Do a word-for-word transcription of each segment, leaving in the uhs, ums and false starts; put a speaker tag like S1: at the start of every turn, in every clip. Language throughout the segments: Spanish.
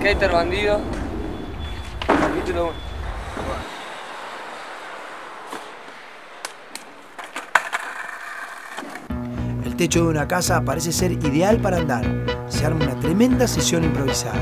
S1: Skater bandido. Capítulo uno.
S2: El techo de una casa parece ser ideal para andar. Se arma una tremenda sesión improvisada.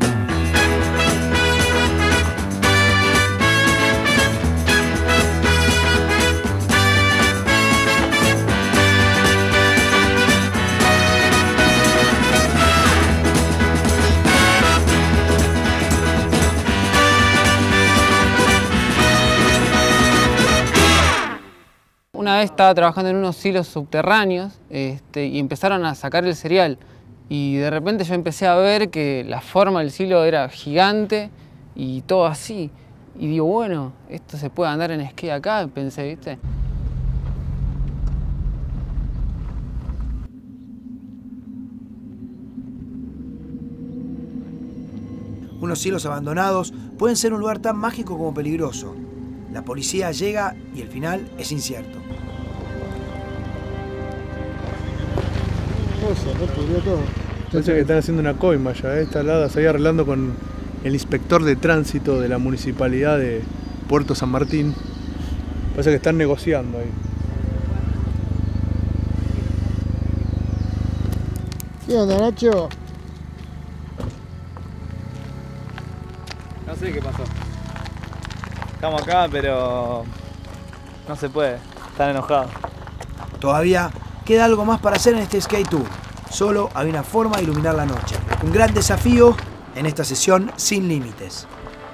S3: Una vez estaba trabajando en unos silos subterráneos este, y empezaron a sacar el cereal. Y de repente yo empecé a ver que la forma del silo era gigante y todo así. Y digo, bueno, esto se puede andar en skate acá, pensé, ¿viste?
S2: Unos silos abandonados pueden ser un lugar tan mágico como peligroso. La policía llega y el final es incierto.
S4: Parece que están haciendo una coima ya, ¿eh? Está al lado, se ahí arreglando con el inspector de tránsito de la municipalidad de Puerto San Martín. Parece que están negociando ahí.
S5: ¿Qué onda, Nacho?
S6: No sé qué pasó. Estamos acá, pero no se puede. Están enojados.
S2: Todavía queda algo más para hacer en este Skate Tour. Solo hay una forma de iluminar la noche. Un gran desafío en esta sesión sin límites.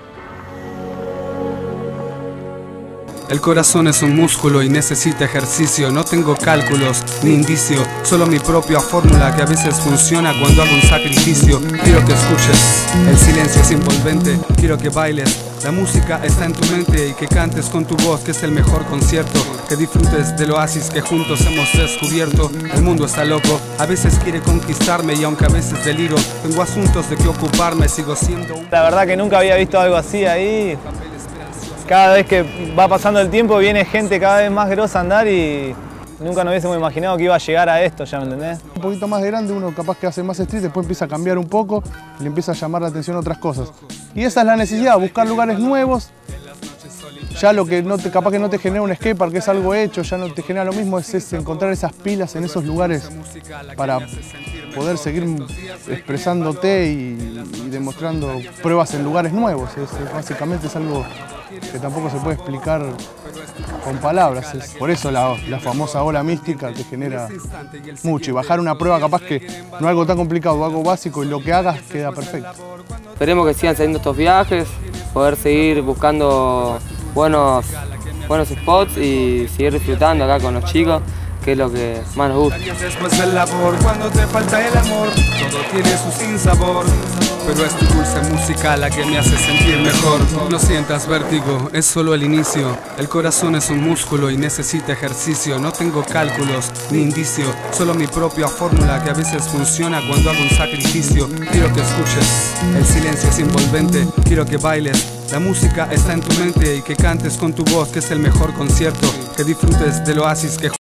S7: El corazón es un músculo y necesita ejercicio. No tengo cálculos ni indicio, solo mi propia fórmula que a veces funciona cuando hago un sacrificio. Quiero que escuches, el silencio es envolvente. Quiero que bailes, la música está en tu mente y que cantes con tu voz, que es el mejor concierto. Que disfrutes del oasis que juntos hemos descubierto. El mundo está loco, a veces quiere conquistarme y aunque a veces deliro, tengo asuntos de que ocuparme, sigo siendo un...
S6: La verdad que nunca había visto algo así ahí. Cada vez que va pasando el tiempo viene gente cada vez más grosa a andar y nunca nos hubiésemos imaginado que iba a llegar a esto, ¿ya me entendés?
S4: Un poquito más grande, uno capaz que hace más street, después empieza a cambiar un poco y le empieza a llamar la atención otras cosas. Y esa es la necesidad, buscar lugares nuevos. Ya lo que no te, capaz que no te genera un skatepark, que es algo hecho, ya no te genera lo mismo, es, es encontrar esas pilas en esos lugares para poder seguir expresándote y, y demostrando pruebas en lugares nuevos. Es, es, básicamente es algo que tampoco se puede explicar con palabras. Es por eso la, la famosa ola mística que genera mucho. Y bajar una prueba capaz que no es algo tan complicado, algo básico y lo que hagas queda perfecto.
S1: Esperemos que sigan saliendo estos viajes, poder seguir buscando buenos, buenos spots y seguir disfrutando acá con los chicos, que es lo que más nos gusta.
S7: Después del labor, cuando te falta el amor, todo tiene su sinsabor. Pero es tu dulce música la que me hace sentir mejor. No sientas vértigo, es solo el inicio. El corazón es un músculo y necesita ejercicio. No tengo cálculos ni indicio, solo mi propia fórmula que a veces funciona cuando hago un sacrificio. Quiero que escuches, el silencio es envolvente. Quiero que bailes, la música está en tu mente y que cantes con tu voz, que es el mejor concierto. Que disfrutes del oasis que